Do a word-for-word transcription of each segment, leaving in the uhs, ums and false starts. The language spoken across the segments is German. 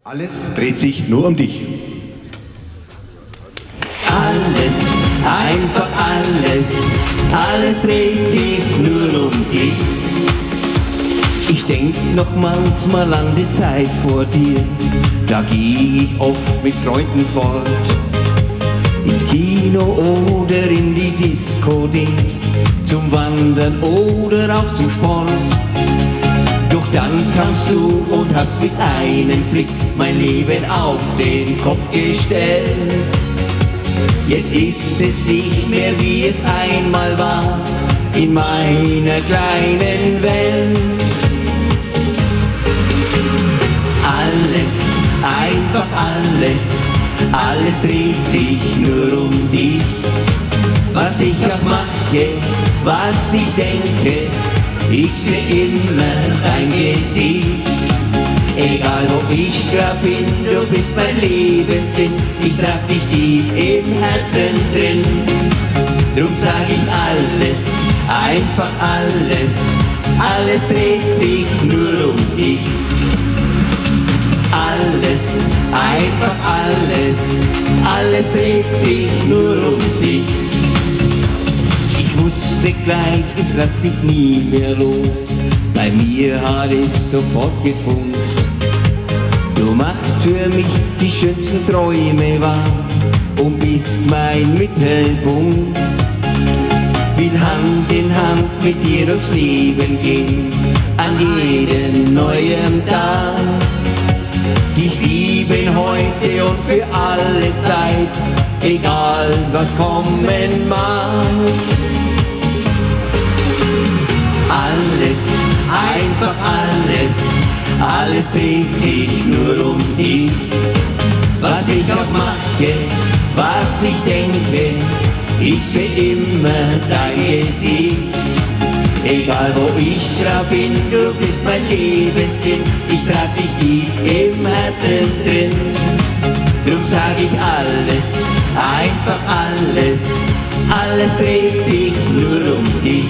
Alles dreht sich nur um dich. Alles, einfach alles, alles dreht sich nur um dich. Ich denk noch manchmal an die Zeit vor dir, da geh ich oft mit Freunden fort. Ins Kino oder in die Diskothek, zum Wandern oder auch zum Sport. Doch dann kamst du und hast mit einem Blick mein Leben auf den Kopf gestellt. Jetzt ist es nicht mehr wie es einmal war, in meiner kleinen Welt. Alles, einfach alles, alles dreht sich nur um dich. Was ich auch mache, was ich denke, ich seh immer dein Gesicht. Egal wo ich grad bin, du bist mein Lebenssinn. Ich trag dich tief im Herzen drin. Drum sag ich alles, einfach alles, alles dreht sich nur um dich. Alles, einfach alles, alles dreht sich nur um dich. Ich wusste gleich, ich lass dich nie mehr los. Bei mir hat es sofort gefunkt. Du machst für mich die schönsten Träume wahr und bist mein Mittelpunkt. Will Hand in Hand mit dir durchs Leben gehen, an jedem neuen Tag. Dich lieben heute und für alle Zeit, egal was kommen mag. Alles, einfach alles, alles dreht sich nur um dich. Was ich auch mache, was ich denke, ich seh immer dein Gesicht. Egal wo ich grad bin, du bist mein Lebenssinn. Ich trag dich tief im Herzen drin. Drum sag ich alles, einfach alles, alles dreht sich nur um dich.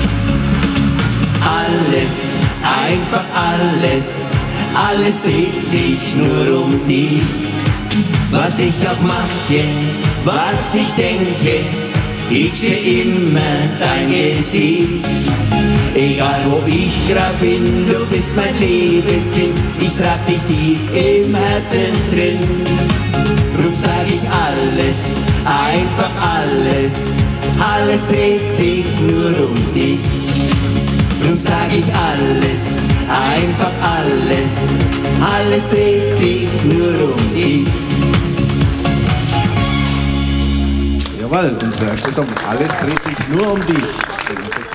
Alles, einfach alles, alles dreht sich nur um dich. Was ich auch mache, was ich denke, ich seh immer dein Gesicht. Egal wo ich grad bin, du bist mein Lebenssinn. Ich trag dich tief im Herzen drin. Drum sag ich alles, einfach alles, alles dreht sich nur um dich. Drum sag ich alles, einfach alles, alles dreht sich nur um dich. Jawohl, unser erster Song, alles dreht sich nur um dich.